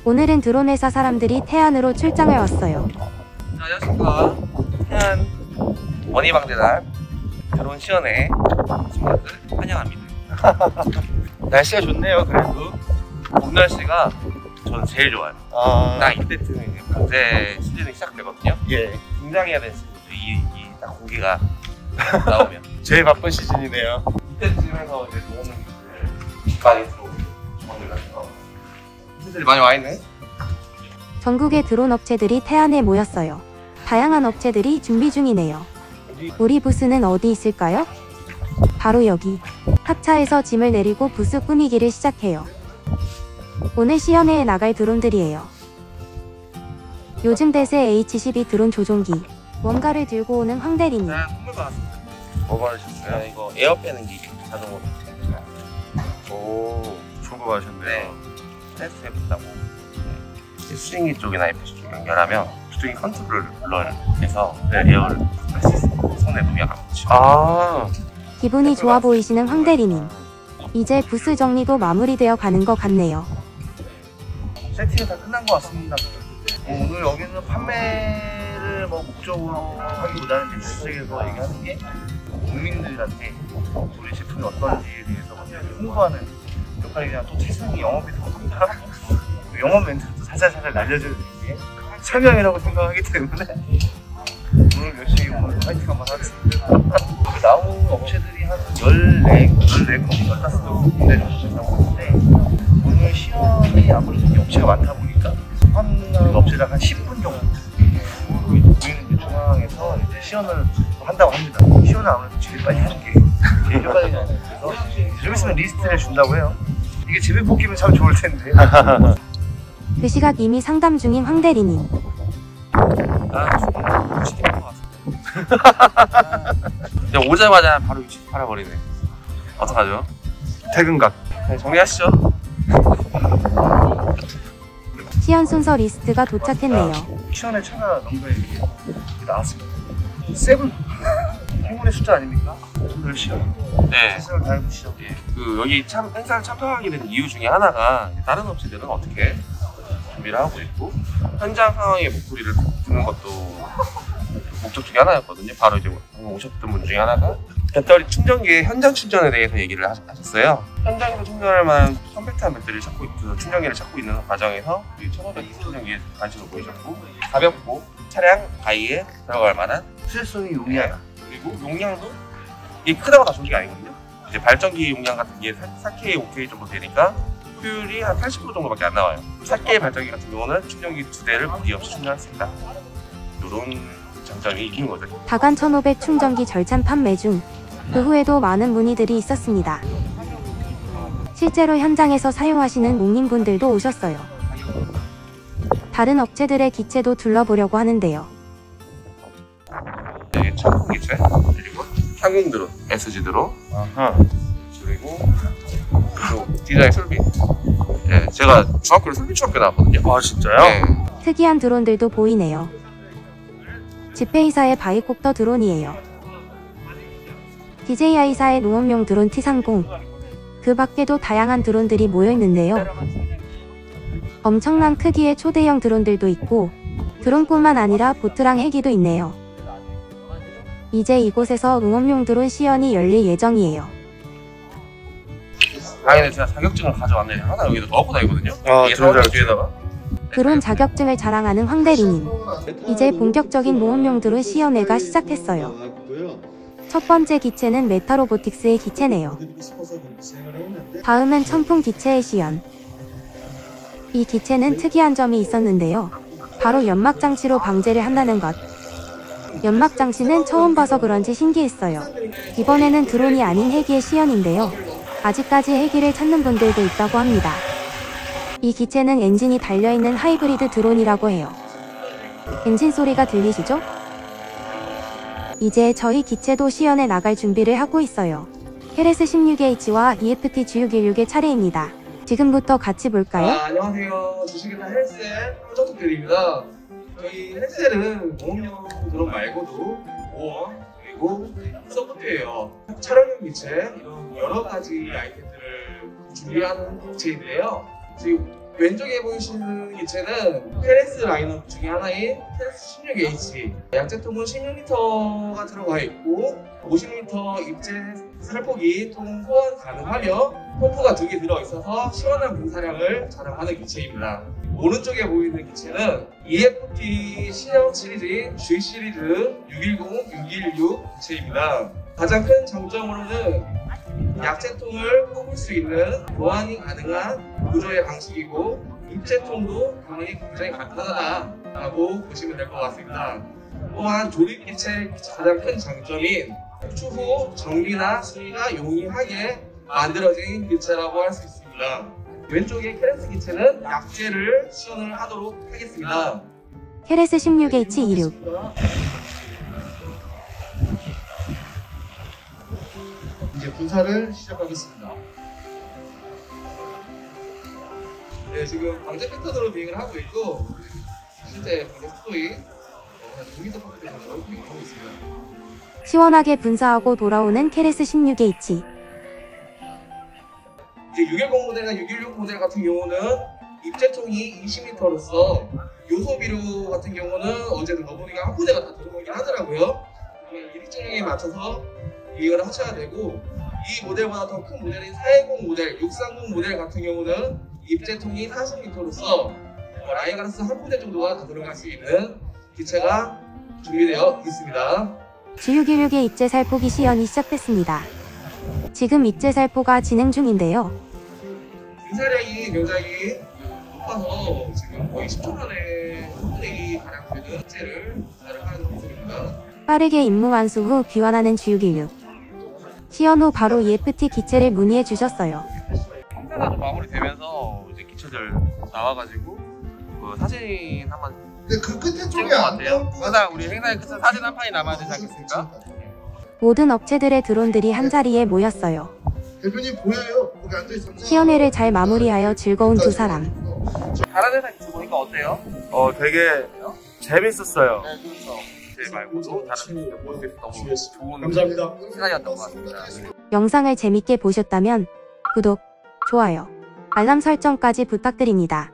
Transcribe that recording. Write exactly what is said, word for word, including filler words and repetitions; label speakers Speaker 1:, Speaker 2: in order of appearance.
Speaker 1: 오늘은 드론 회사 사람들이 태안으로 출장을 왔어요.
Speaker 2: 안녕하십니까. 태안 원희방대단 드론 시연회 친구들 환영합니다. 날씨가 좋네요. 그래도 봄 날씨가 저는 제일 좋아요. 아... 딱 이때쯤에 이제 방제 시즌이 시작되거든요. 예. 긴장해야 되는 시즌. 이딱 공기가 나오면
Speaker 3: 제일 바쁜 시즌이네요.
Speaker 2: 이때쯤에서 이제 노는 많이 들어오고 주문들 같은 거 분들이 많이 와 있네.
Speaker 1: 전국의 드론 업체들이 태안에 모였어요. 다양한 업체들이 준비 중이네요. 우리 부스는 어디 있을까요? 바로 여기. 합차에서 짐을 내리고 부스 꾸미기를 시작해요. 오늘 시연회에 나갈 드론들이에요. 요즘 대세 에이치 십이 드론 조종기. 뭔가를 들고 오는 황대리님.
Speaker 2: 네, 선물 받았습니다. 뭐 받으셨어요? 네, 이거 에어 빼는 기계 자동으로.
Speaker 3: 오, 좋은 거 받으셨네요.
Speaker 2: 네. 테스트 해본다고. 네. 스윙기 쪽이나 에프씨 쪽 연결하면 수중이 컨트롤을 해서 네, 에어를 할 수 있어요. 손에 무게가 안 붙이고.
Speaker 3: 아,
Speaker 1: 기분이 좋아 보이시는 황대리님. 이제 부스 정리도 마무리되어 가는 것 같네요.
Speaker 2: 세팅이 다 끝난 것 같습니다. 어, 오늘 여기는 판매를 뭐 목적으로 하기보다는 주식에서 얘기하는 게 국민들한테 우리 제품이 어떤지에 대해서 홍보하는 역할이 그냥 또 최선이 영업에서 하고 영업 멘트도 살살살살 날려주는 게 설명이라고 생각하기 때문에 오늘 열심히 오늘 화이팅 한번 하겠습니다. 나온 업체들이 한 열네, 열네 군데, 열다섯 군데 정도 된다고 하는데 오늘 시연이 아무래도 업체가 많다 보니까 한 업체당 한 십 분 정도 보이는 중앙에서 이제 시연을 한다고 합니다. 시연을 아무래도 제일 빨리 하는 게 제일 효과적이잖아요. 그래서 좀 있으면 리스트를 준다고 해요. 이게 집에 뽑기면 참 좋을 텐데.
Speaker 1: 그 시각 이미 상담 중인 황대리님.
Speaker 2: 아, 육십 개 먹은 것 같습니다. 그냥 오자마자 바로 육십 개 팔아버리네. 어떡하죠?
Speaker 3: 퇴근각.
Speaker 2: 네, 정리하시죠.
Speaker 1: 시연 순서 리스트가 도착했네요.
Speaker 2: 시연의 차가 넘겨야 이렇게 나왔습니다. 세븐! 행운의 숫자 아닙니까? 오늘 시연. 네. 최선을 다해보시죠. 예. 그 여기 참 행사를 참석하게 된 이유 중에 하나가 다른 업체들은 어떻게 준비를 하고 있고 현장 상황의 목소리를 듣는 것도 목적 중에 하나였거든요. 바로 이제 방금 오셨던 분 중에 하나가 배터리 충전기의 현장 충전에 대해서 얘기를 하셨어요. 현장에서 충전할 만한 컴팩트한 배터리를 찾고 그 충전기를 찾고 있는 과정에서 천오백 충전기에 관심을 보이셨고 가볍고 차량 바이에 들어갈 만한 수혜성이 용이하다. 그리고 용량도 이게 크다고 다 좋은 게 아니거든요. 이제 발전기 용량 같은 게 사 케이, 오 케이 정도 되니까 효율이 한 팔십 퍼센트 정도밖에 안 나와요. 사 케이 발전기 같은 경우는 충전기 두 대를 무리 없이 충전할 수 있다. 이런 장점이 있는 거죠.
Speaker 1: 다간 천오백 충전기 절찬 판매 중. 그 후에도 많은 문의들이 있었습니다. 실제로 현장에서 사용하시는 농민분들도 오셨어요. 다른 업체들의 기체도 둘러보려고 하는데요.
Speaker 2: 여기 천풍 기체, 그리고 상용 드론, 에스지 드론, 아하. 그리고 그리고 디자인 솔빈. 네, 제가 중학교를 솔빈 중학교 나왔거든요.
Speaker 3: 아, 진짜요?
Speaker 2: 네.
Speaker 1: 특이한 드론들도 보이네요. 지페이사의 바이콥터 드론이에요. 디제이아이사의 농업용 드론 티 삼십. 그 밖에도 다양한 드론들이 모여있는데요. 엄청난 크기의 초대형 드론들도 있고 드론뿐만 아니라 보트랑 헬기도 있네요. 이제 이곳에서 농업용 드론 시연이 열릴 예정이에요.
Speaker 2: 당연히 제가 자격증을 가져왔는데 항상 여기다 넣고 다니거든요.
Speaker 3: 아,
Speaker 2: 이게 드론 뒤에다가.
Speaker 1: 드론 자격증을 자랑하는 황대리님. 이제 본격적인 농업용 드론 시연회가 시작했어요. 첫 번째 기체는 메타로보틱스의 기체네요. 다음은 천풍 기체의 시연. 이 기체는 특이한 점이 있었는데요. 바로 연막장치로 방제를 한다는 것. 연막장치는 처음 봐서 그런지 신기했어요. 이번에는 드론이 아닌 헬기의 시연인데요. 아직까지 헬기를 찾는 분들도 있다고 합니다. 이 기체는 엔진이 달려있는 하이브리드 드론이라고 해요. 엔진 소리가 들리시죠? 이제 저희 기체도 시연에 나갈 준비를 하고 있어요. 헤레스 십육 에이치와 이에프티 지 육백십육의 차례입니다. 지금부터 같이 볼까요?
Speaker 4: 아, 안녕하세요. 주식회사 헬스젤 프로젝트들입니다. 저희 헬스젤은 농업용 드론 말고도 보험 그리고 서포트예요. 촬영용 기체 이런 여러 가지 아이템들을 준비하는 기체인데요. 저희 왼쪽에 보이시는 기체는 케레스 라인업 중에 하나인 케레스 십육 에이치. 약제통은 십육 리터가 들어가 있고 오십 리터 입제 살포기 통 소환 가능하며 펌프가 두 개 들어있어서 시원한 분사량을 자랑하는 기체입니다. 오른쪽에 보이는 기체는 이에프티 신형 시리즈인 G 시리즈 육백십, 육백십육 기체입니다. 가장 큰 장점으로는 약제통을 뽑을 수 있는 보완이 가능한 구조의 방식이고 입제통도 당연히 굉장히 간단하다고 보시면 될 것 같습니다. 또한 조립기체의 가장 큰 장점인 추후 정비나 수리가 용이하게 만들어진 기체라고 할 수 있습니다. 왼쪽의 케레스 기체는 약제를 시연을 하도록 하겠습니다.
Speaker 1: 케레스 십육 에이치 이십육.
Speaker 4: 이제 분사를 시작하겠습니다. 네, 지금 방제 패턴으로 비행을 하고 있고 실제 방제 속도이 한 육 미터 퍼 정도로 비행하고 있습니다.
Speaker 1: 시원하게 분사하고 돌아오는 케레스 십육 에이치.
Speaker 4: 이제 육백십 모델과 육백십육 모델 같은 경우는 입제통이 이십 리터로서 요소비료 같은 경우는 어제도 너보니가 한 부대가 다 들어오긴 하더라고요. 일정량에 맞춰서 비행을 하셔야 되고 이 모델보다 더 큰 모델인 사백십 모델, 육백삼십 모델 같은 경우는 입제통이 사십 리터로서 라이가르스 한 부대 정도가 다 들어갈 수 있는 기체가 준비되어 있습니다.
Speaker 1: 지 육백십육의 입제 살포기 시연이 시작됐습니다. 지금 입제 살포가 진행 중인데요.
Speaker 4: 분사량이 굉장히 높아서 지금 거의 십 초 만에 삼분의 이 가량 되는 기체를 분사를 하는 모습입니다.
Speaker 1: 빠르게 임무 완수 후 귀환하는 지 육백십육. 시연 후 바로 이에프티 기체를 문의해 주셨어요.
Speaker 2: 행사가 좀 마무리되면서 이제 기체들 나와가지고 그 사진 한번
Speaker 5: 근데 그 끝에
Speaker 2: 찍은
Speaker 5: 쪽이
Speaker 2: 것
Speaker 5: 안
Speaker 2: 같아요.
Speaker 5: 나올 것
Speaker 2: 항상 우리 행사의 끝에 사진 한 판이 남아야 되지 않겠습니까?
Speaker 1: 모든 업체들의 드론들이 한자리에 모였어요.
Speaker 5: 대표님 보여요. 거기 앉아 있었죠.
Speaker 1: 시연회를 잘 마무리하여 즐거운 두 사람.
Speaker 2: 다른 회사 기체 보니까 어때요?
Speaker 3: 어 되게 재밌었어요.
Speaker 2: 네, 그렇죠. 제 말고도 다른 회사 볼 수 있어서 너무 좋은
Speaker 5: 감사합니다.
Speaker 2: 시간이었던 것 같습니다.
Speaker 1: 영상을 재밌게 보셨다면 구독, 좋아요, 알람 설정까지 부탁드립니다.